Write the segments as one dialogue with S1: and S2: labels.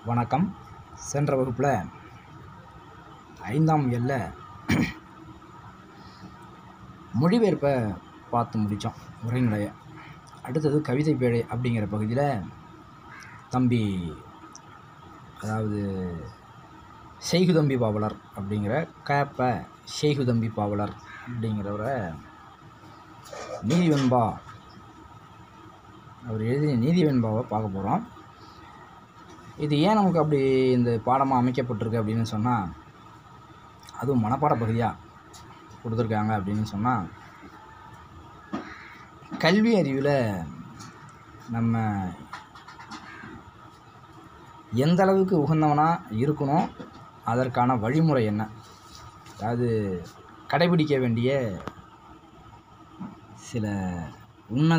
S1: வணக்கம். சென்ற வகுப்பில் 5ஆம் இயல்ல மொழிபெயர்ப்பை பார்த்து முடித்தோம், உரைநடைய. அடுத்தது கவிதை பேழை அப்படிங்கிற பகுதியில் தம்பி, அதாவது செய்குதம்பி பாவலர் அப்படிங்கிற செய்குதம்பி பாவலர் அப்படிங்கிறவரை நீதிவெண்பா, அவர் எழுதிய நீதிவெண்பாவை பார்க்க போகிறோம். இது ஏன் நமக்கு அப்படி இந்த பாடமாக அமைக்கப்பட்டிருக்கு அப்படின்னு சொன்னால், அதுவும் மனப்பாட பகுதியாக கொடுத்துருக்காங்க அப்படின்னு சொன்னால், கல்வி அறிவில் நம்ம எந்த அளவுக்கு உகந்தவனாக இருக்கணும், அதற்கான வழிமுறை என்ன, அதாவது கடைபிடிக்க வேண்டிய சில உன்னத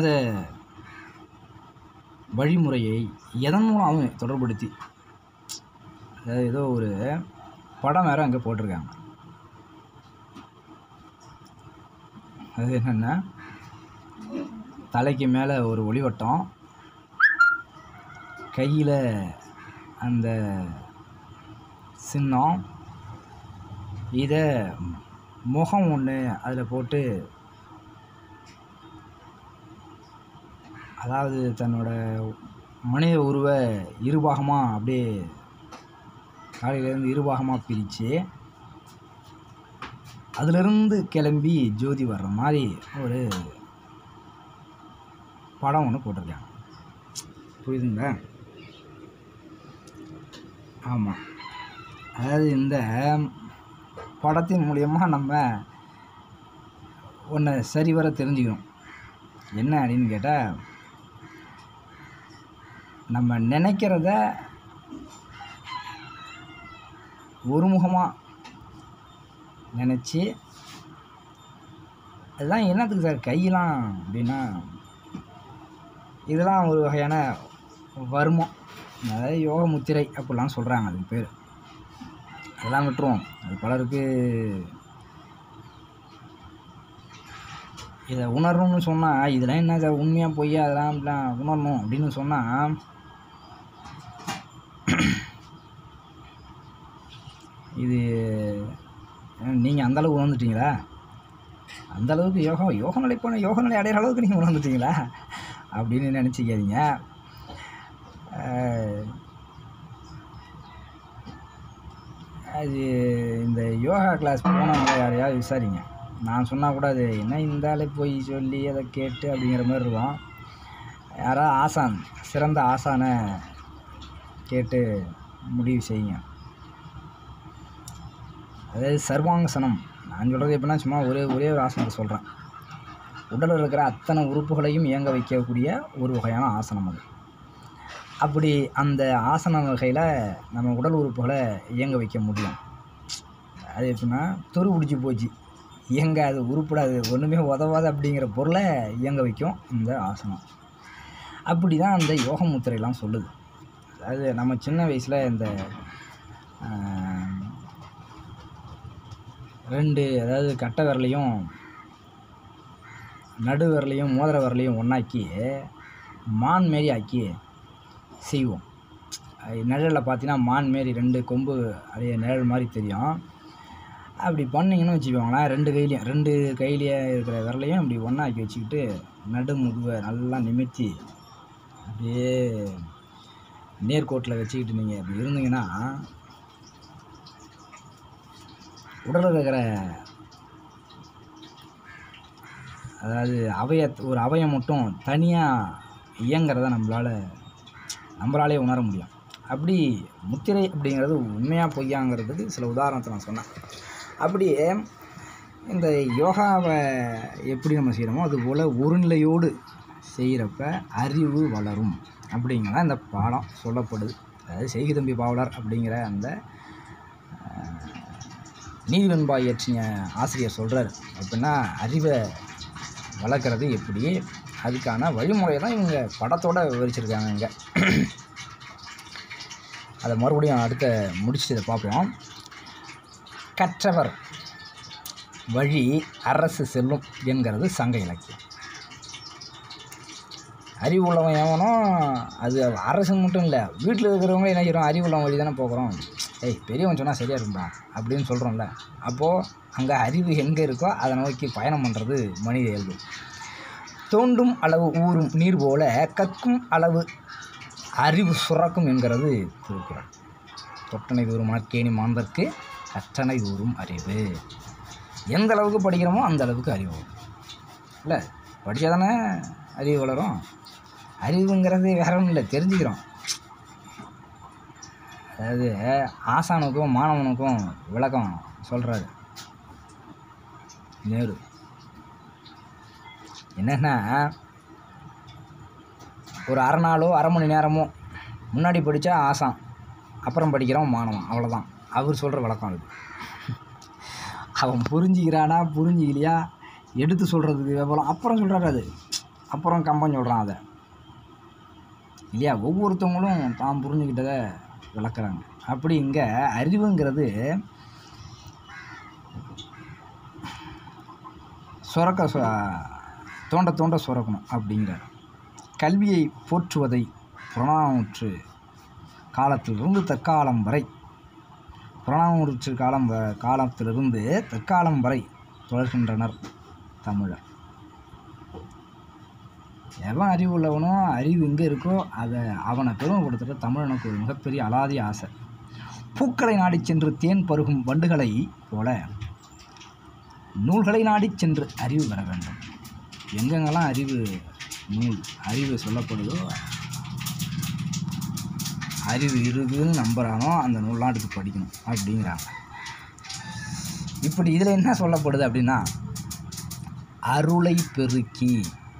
S1: வழிமுறையை எதன் மூலம் தொடர்படுத்தி, அதாவது ஏதோ ஒரு படம் வேறு அங்கே போட்டிருக்காங்க. அது என்னென்னா, தலைக்கு மேலே ஒரு ஒளிவட்டம், கையில் அந்த சின்னம், இதை முகம் ஒன்று அதில் போட்டு, அதாவது தன்னோட மனித உருவை இருபாகமாக அப்படியே காலையிலேருந்து இருபாகமாக பிரித்து அதிலிருந்து கிளம்பி ஜோதி வர்ற மாதிரி ஒரு படம் ஒன்று போட்டிருக்காங்க. புரியுதுங்களா? ஆமாம், அதாவது இந்த படத்தின் மூலியமாக நம்ம ஒன்று சரிவர தெரிஞ்சுக்கணும். என்ன அப்படின்னு கேட்டால், நம்ம நினைக்கிறத ஒருமுகமாக நினச்சி, அதுதான் என்னத்துக்கு சார் கையெல்லாம் அப்படின்னா, இதெல்லாம் ஒரு வகையான வர்மம், அதாவது யோக முத்திரை அப்படிலாம் சொல்கிறாங்க. அதுக்கு பேர் அதெல்லாம் விட்டுருவோம். அது பலருக்கு இதை உணரணும்னு சொன்னால், இதெல்லாம் என்ன சார் உண்மையாக பொய்யா அதெல்லாம் அப்படிலாம் உணரணும் அப்படின்னு சொன்னால், இது நீங்கள் அந்தளவுக்கு உணர்ந்துட்டீங்களா? அந்தளவுக்கு யோக நிலை போன யோக நிலை அடையிற அளவுக்கு நீங்கள் உணர்ந்துட்டீங்களா அப்படின்னு நினச்சிக்காதீங்க. அது இந்த யோகா கிளாஸ் போனவங்க யாரையாவது விசாரிங்க. நான் சொன்னால் கூட அது என்ன இந்த போய் சொல்லி அதை கேட்டு அப்படிங்கிற மாதிரி இருக்கும். யாராவது ஆசான், சிறந்த ஆசானை கேட்டு முடிவு செய்யுங்க. அதாவது சர்வாங்கசனம், நான் சொல்கிறது எப்படின்னா, சும்மா ஒரே ஒரு ஆசனத்தை சொல்கிறேன். உடலில் இருக்கிற அத்தனை உறுப்புகளையும் இயங்க வைக்கக்கூடிய ஒரு வகையான ஆசனம் அது. அப்படி அந்த ஆசன வகையில் நம்ம உடல் உறுப்புகளை இயங்க வைக்க முடியும். அது எப்படின்னா, துரு பிடிச்சி போச்சு, இயங்காது, உருப்படாது, ஒன்றுமே உதவாது அப்படிங்கிற பொருளை இயங்க வைக்கும் இந்த ஆசனம். அப்படி தான் அந்த யோக முத்திரையெல்லாம் சொல்லுது. அதாவது நம்ம சின்ன வயசில் இந்த 2, அதாவது கட்டை விரலையும் நடு விரலையும் மோதிர விரலையும் ஒன்றாக்கி மான் மாரி ஆக்கி செய்வோம். நிழலில் பார்த்தீங்கன்னா மான் மாரி 2 கொம்பு அப்படியே நிழல் மாதிரி தெரியும். அப்படி பண்ணிங்கன்னு வச்சுக்கோங்களேன், 2 கையிலேயே இருக்கிற விரலையும் அப்படி ஒன்றாக்கி வச்சுக்கிட்டு நடு முதுவை நல்லா நிமித்தி அப்படியே நேர்கோட்டில் வச்சுக்கிட்டு நீங்கள் அப்படி இருந்தீங்கன்னா, உடலில் இருக்கிற, அதாவது ஒரு அவயம் மட்டும் தனியாக இயங்கிறத நம்மளாலே உணர முடியும். அப்படி முத்திரை அப்படிங்கிறது உண்மையாக பொய்யாங்கிறதுக்கு சில உதாரணத்தை நான் சொன்னேன். அப்படியே இந்த யோகாவை எப்படி நம்ம செய்கிறோமோ அதுபோல் ஒரு நிலையோடு செய்கிறப்ப அறிவு வளரும் அப்படிங்கிற இந்த பாடம் சொல்லப்படுது. அதாவது செய்குதம்பி பாவலர் அப்படிங்கிற அந்த நீதிவெண்பா இயற்றிய ஆசிரியர் சொல்கிறார். அப்படின்னா அறிவை வளர்க்குறது எப்படி, அதுக்கான வழிமுறையை தான் இவங்க படத்தோடு விவரிச்சிருக்காங்க. இங்கே அதை மறுபடியும் அடுத்த முடிச்சுட்டு இதை பார்ப்போம். கற்றவர் வழி அரசு செல்லும் என்கிறது சங்க இலக்கியம். அறிவு உள்ளவன் எவனோ அது அரசன் மட்டும் இல்லை, வீட்டில் இருக்கிறவங்க என்ன செய்கிறோம், அறிவு உள்ளவன் வழி தானே போகிறோம். பெரியவன் சொன்னால் சரியாக இருக்கும்பா அப்படின்னு சொல்கிறோம்ல. அப்போது அங்கே அறிவு எங்கே இருக்கோ அதை நோக்கி பயணம் பண்ணுறது மனித இயல்பு. தோண்டும் அளவு ஊறும் நீர் போல கற்கும் அளவு அறிவு சுரக்கும் என்கிறது திருக்குறள். தொட்டனை தூரும் மணற்கேணி மாந்தற்கு கற்றனை தூரும் அறிவு. எந்த அளவுக்கு படிக்கிறோமோ அந்த அளவுக்கு அறிவு வரும் இல்லை. படித்தா தானே அறிவு வளரும். அறிவுங்கிறது வேற ஒன்றும் இல்லை, தெரிஞ்சுக்கிறோம். அதாவது ஆசானுக்கும் மாணவனுக்கும் விளக்கம் சொல்கிறாரு நேரு. என்னென்னா, ஒரு அரை நாளோ அரை மணி நேரமோ முன்னாடி படித்தா ஆசான், அப்புறம் படிக்கிறவன் மாணவன், அவ்வளோதான் அவர் சொல்கிற விளக்கம். அது அவன் புரிஞ்சிக்கிறானா புரிஞ்சிக்கலையா எடுத்து சொல்கிறதுக்கு எவ்வளோ அப்புறம் சொல்கிறாரு. அது அப்புறம் கம்பன் சொல்கிறான் அதை இல்லையா. ஒவ்வொருத்தவங்களும் தான் புரிஞ்சுக்கிட்டதை விளக்குறாங்க. அப்படி இங்கே அறிவுங்கிறது தோண்ட தோண்ட சுரக்கணும் அப்படிங்கிறார். கல்வியை போற்றுவதை புறநானூற்று காலத்திலிருந்து தற்காலம் வரை, புறநானூற்று காலத்திலிருந்து தற்காலம் வரை தொடர்கின்றனர் தமிழர். எவன் அறிவு உள்ளவனோ, அறிவு எங்கே இருக்கோ அதை அவனை பெருமைப்படுத்துகிற தமிழனுக்கு ஒரு மிகப்பெரிய அலாதி ஆசை. பூக்களை நாடி சென்று தேன் பருகும் வண்டுகளை போல நூல்களை நாடி சென்று அறிவு பெற வேண்டும். எங்கெங்கெல்லாம் அறிவு சொல்லப்படுதோ, அறிவு இருக்குதுன்னு நம்புகிறானோ அந்த நூல்லாம் எடுத்து படிக்கணும் அப்படிங்கிறாங்க. இப்படி இதில் என்ன சொல்லப்படுது அப்படின்னா, அருளை பெருக்கி.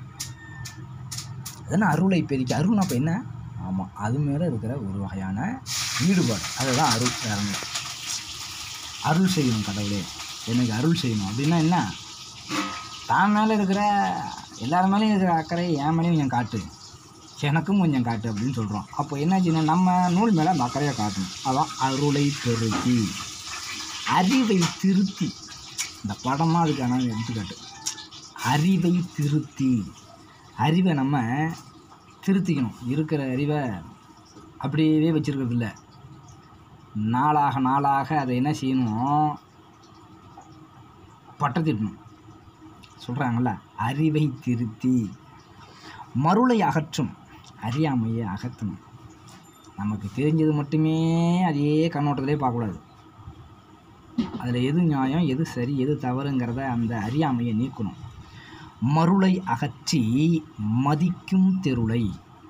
S1: அதனால் அருளை பெருக்கி, அருள்னா இப்போ என்ன? ஆமாம், அது மேலே இருக்கிற ஒரு வகையான ஈடுபாடு, அதுதான் அருள். வேறு அருள் செய்யணும், கடவுளே எனக்கு அருள் செய்யணும் அப்படின்னா என்ன? தான் மேலே இருக்கிற எல்லார் மேலேயும் இருக்கிற அக்கறை என் மேலேயும் கொஞ்சம் காட்டு, எனக்கும் கொஞ்சம் காட்டு அப்படின்னு சொல்கிறோம். அப்போ என்னாச்சுன்னா நம்ம நூல் மேலே அந்த அக்கறையை காட்டணும். அதான் அருளை பெருக்கி. அறிவை திருத்தி, இந்த படமாக அதுக்கான எடுத்துக்காட்டு. அறிவை திருத்தி, அறிவை நம்ம திருத்திக்கணும். இருக்கிற அறிவை அப்படியே வச்சுருக்கிறது இல்லை, நாளாக நாளாக அதை என்ன செய்யணும், பட்டத்திடணும். சொல்கிறாங்கள்ல, அறிவை திருத்தி மருளை அகற்றும், அறியாமையை அகற்றணும். நமக்கு தெரிஞ்சது மட்டுமே அதே கண்ணோட்டத்திலே பார்க்கக்கூடாது. அதில் எது நியாயம், எது சரி, எது தவறுங்கிறத அந்த அறியாமையை நீக்கணும். மருளை அகற்றி மதிக்கும் தெருளை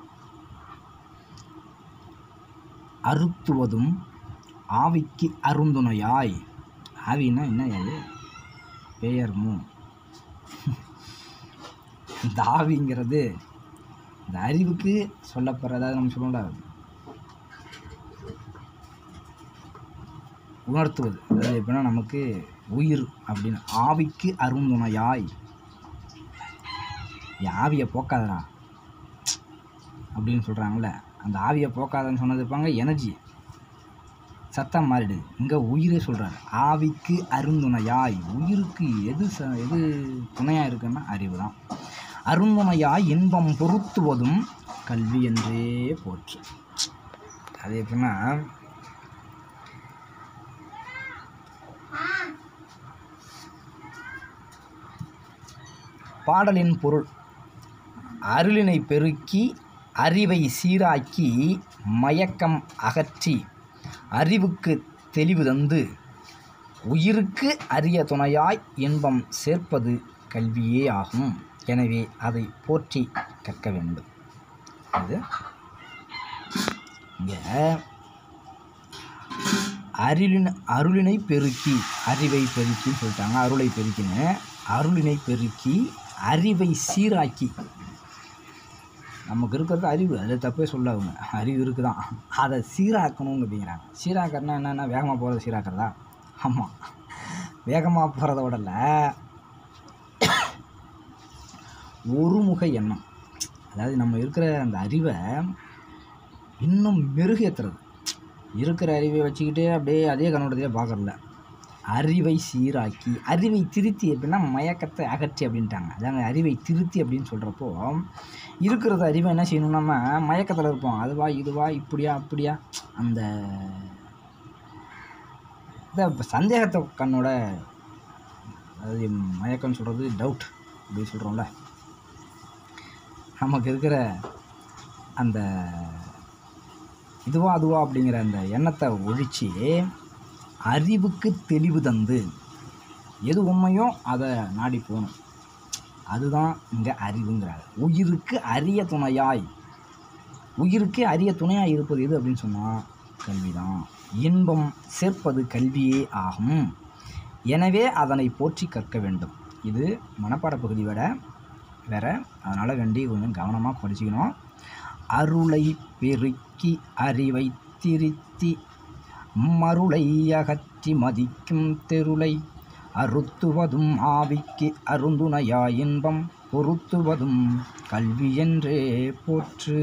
S1: அறுத்துவதும் ஆவிக்கு அருந்துணையாய். ஆவின்னா என்ன? அது பெயர்மோ. இந்த ஆவிங்கிறது இந்த அறிவுக்கு சொல்லப்படுற, அதாவது நம்ம சொல்லல உணர்த்துவது, அதாவது எப்படின்னா நமக்கு உயிர் அப்படின்னு. ஆவிக்கு அருந்துணையாய், ஆவியை போக்காதடா அப்படின்னு சொல்கிறாங்களே, அந்த ஆவியை போக்காதன்னு சொன்னது இருப்பாங்க எனர்ஜி, சத்தம் மாறிடுது. இங்கே உயிரே சொல்கிறாரு, ஆவிக்கு அருந்துணையாய். உயிருக்கு எது துணையாக இருக்குன்னா அறிவு தான். அருந்துணையாய் இன்பம் பொருத்துவதும் கல்வி என்றே போற்று. அது எப்படின்னா, பாடலின் பொருள் அருளினை பெருக்கி அறிவை சீராக்கி மயக்கம் அகற்றி அறிவுக்கு தெளிவு தந்து உயிருக்கு அரிய துணையாய் இன்பம் சேர்ப்பது கல்வியே ஆகும். எனவே அதை போற்றி கற்க வேண்டும். அது இங்கே அருளினை பெருக்கி அறிவை பெருக்கின்னு சொல்லிட்டாங்க. அருளை பெருக்கின்னு அருளினை பெருக்கி அறிவை சீராக்கி. நமக்கு இருக்கிறது அறிவு, அதில் தப்பே சொல்ல அவங்க, அறிவு இருக்குதான், அதை சீராக்கணும் அப்படிங்கிறாங்க. சீராக்கிறதுனா என்னென்னா வேகமாக போகிறத சீராக்கிறதா? ஆமாம், வேகமாக போகிறத விடல, ஒருமுக எண்ணம். அதாவது நம்ம இருக்கிற அந்த அறிவை இன்னும் மெருகேற்றுறது. இருக்கிற அறிவை வச்சுக்கிட்டே அப்படியே அதே கண்ணோட்டத்தையே பார்க்கறதில்ல, அறிவை சீராக்கி, அறிவை திருத்தி அப்படின்னா மயக்கத்தை அகற்றி அப்படின்ட்டாங்க. அதாங்க அறிவை திருத்தி அப்படின்னு சொல்கிறப்போ இருக்கிறது அறிவை என்ன செய்யணும், நம்ம மயக்கத்தில் இருப்போம். அதுவா இதுவா இப்படியா அப்படியா அந்த இந்த சந்தேகத்தை கண்ணோட, அதாவது மயக்கம்னு சொல்கிறது டவுட் அப்படின்னு சொல்கிறோம்ல, நமக்கு இருக்கிற அந்த இதுவா அதுவா அப்படிங்கிற அந்த எண்ணத்தை ஒழித்து அறிவுக்கு தெளிவு தந்து எது உண்மையோ அதை நாடி போகணும். அதுதான் இங்கே அறிவுங்கிறார். உயிருக்கு அரிய துணையாய், உயிருக்கு அரிய துணையாய் இருப்பது எது அப்படின்னு சொன்னால் கல்வி தான். இன்பம் சேர்ப்பது கல்வியே ஆகும். எனவே அதனை போற்றி கற்க வேண்டும். இது மனப்பாட பகுதி வேற, அதனால் வேண்டி கொஞ்சம் கவனமாக படிச்சுக்கணும். அருளை பெருக்கி அறிவை திருத்தி மருளை அகற்றி மதிக்கும் தெருளை அறுத்துவதும் ஆவிக்கு அருந்துணையா இன்பம் பொருத்துவதும் கல்வி என்றே போற்று.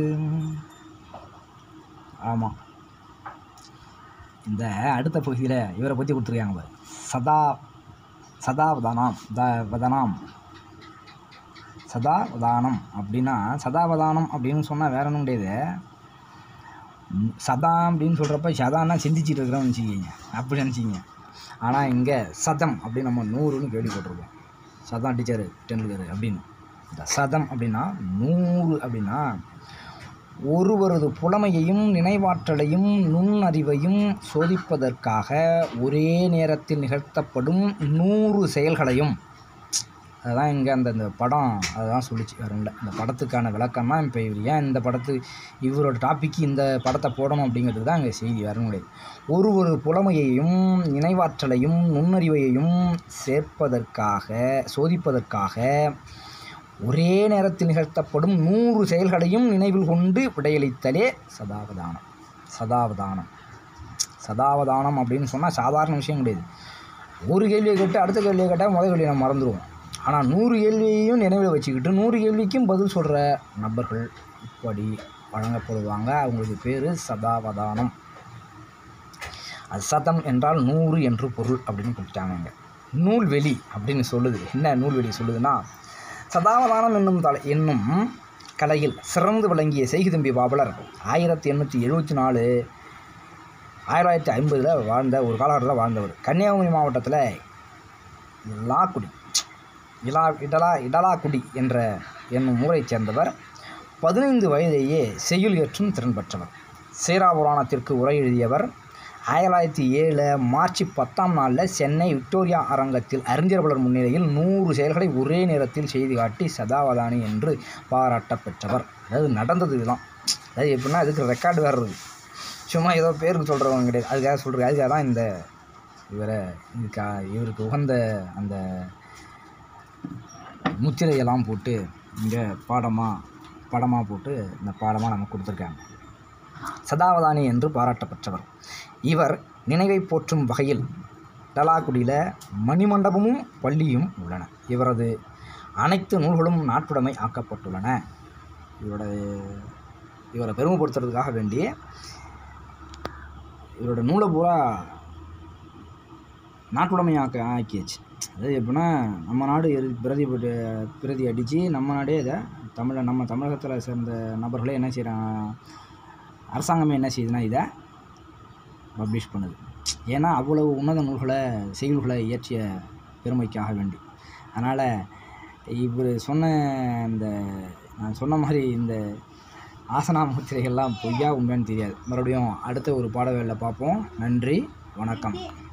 S1: ஆமாம், இந்த அடுத்த பகுதியில் இவரை பற்றி கொடுத்துருக்காங்க. சதாவதானம் அப்படின்னா, சதாவதானம் அப்படின்னு சொன்னால் வேற ஒன்றும் கிடையாது. சதா அப்படின்னு சொல்கிறப்ப சதான்னா சிந்திச்சிட்டு இருக்கிறோம்னு நினச்சிக்கிங்க, அப்படி நினச்சிங்க. ஆனால் இங்கே சதம் அப்படின்னு நம்ம 100ன்னு கேள்விப்பட்டிருக்கோம். சதம் டீச்சர் டெண்டுல்கர் அப்படின்னு. இந்த சதம் அப்படின்னா 100 அப்படின்னா ஒருவரது புலமையையும் நினைவாற்றலையும் நுண்ணறிவையும் சோதிப்பதற்காக ஒரே நேரத்தில் நிகழ்த்தப்படும் 100 செயல்களையும், அதுதான் இங்கே அந்த படம் அதுதான் சொல்லிச்சு, வேறு இல்லை. இந்த படத்துக்கான விளக்கம்னா இப்போ இவர் ஏன் இந்த இவரோட டாப்பிக்கு இந்த படத்தை போடணும் அப்படிங்கிறது தான் இங்கே செய்தி, வேறு கிடையாது. ஒரு புலமையையும் நினைவாற்றலையும் நுண்ணறிவையையும் சோதிப்பதற்காக ஒரே நேரத்தில் நிகழ்த்தப்படும் 100 செயல்களையும் நினைவில் கொண்டு விடையளித்தலே சதாவதானம் அப்படின்னு சொன்னால் சாதாரண விஷயம் கிடையாது. ஒரு கேள்வியை கேட்டு அடுத்த கேள்வியை கேட்டால் முதல் கேள்வியை நம்ம மறந்துடுவோம். ஆனால் 100 கேள்வியையும் நினைவில் வச்சுக்கிட்டு 100 கேள்விக்கும் பதில் சொல்கிற நபர்கள் இப்படி வழங்கப்படுவாங்க. அவங்களுக்கு பேர் சதாவதானம். அது சதம் என்றால் 100 என்று பொருள் அப்படின்னு கொடுத்தாங்க. நூல்வெளி அப்படின்னு சொல்லுது. என்ன நூல்வெளி சொல்லுதுன்னா, சதாவதானம் என்னும் கலையில் சிறந்து விளங்கிய செய்குதம்பி பாவலர் 1874 1950 வாழ்ந்த ஒரு காலகட்டத்தில் வாழ்ந்தவர். கன்னியாகுமரி மாவட்டத்தில் இடலாக்குடி என்னும் ஊரைச் சேர்ந்தவர். 15 வயதிலேயே செய்யுள் இயற்றும் திறன் பெற்றவர். சேராபுராணத்திற்கு உரை எழுதியவர். 1907 மார்ச் 10ஆம் நாளில் சென்னை விக்டோரியா அரங்கத்தில் அறிஞர் பலர் முன்னிலையில் 100 செயல்களை ஒரே நேரத்தில் செய்து காட்டி சதாவதானி என்று பாராட்ட பெற்றவர். அதாவது நடந்தது இதுதான். அதாவது எப்படின்னா இதுக்கு ரெக்கார்டு வேறு இருக்குது, சும்மா ஏதோ பேருக்கு சொல்கிறவங்க கிடையாது. அதுக்காக தான் இந்த இவருக்கு உகந்த அந்த முத்திரையெல்லாம் போட்டு இங்கே படமாக போட்டு இந்த பாடமாக நமக்கு கொடுத்துருக்காங்க. சதாவதானி என்று பாராட்டப்பட்டவர். இவர் நினைவை போற்றும் வகையில் டலாக்குடியில் மணிமண்டபமும் பள்ளியும் உள்ளன. இவரது அனைத்து நூல்களும் நாட்டுடைமை ஆக்கப்பட்டுள்ளன. இவரை பெருமைப்படுத்துறதுக்காக வேண்டிய இவரோட நூலை பூரா நாட்டுடைமை ஆக்கியாச்சு. அதாவது எப்படின்னா, நம்ம நாடு பிரதி அடித்து நம்ம நாடே இதை நம்ம தமிழகத்தில் சேர்ந்த நபர்களே என்ன செய்கிறாங்க, அரசாங்கமே என்ன செய்யுதுன்னா இதை பப்ளிஷ் பண்ணுது. ஏன்னா அவ்வளவு உன்னத செய்யுள்களை இயற்றிய பெருமைக்காக வேண்டி. அதனால் இவர் நான் சொன்ன மாதிரி இந்த ஆசனா முத்திரைகள்லாம் பொய்யா உண்மைன்னு தெரியாது. மறுபடியும் அடுத்த ஒரு பாடவேளையில் பார்ப்போம். நன்றி, வணக்கம்.